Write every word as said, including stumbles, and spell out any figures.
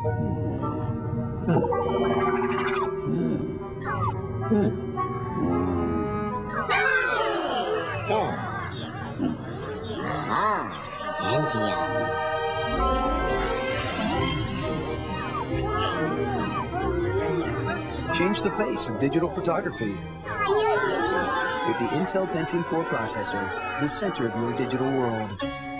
Change the face of digital photography. With the Intel Pentium four processor, the center of your digital world.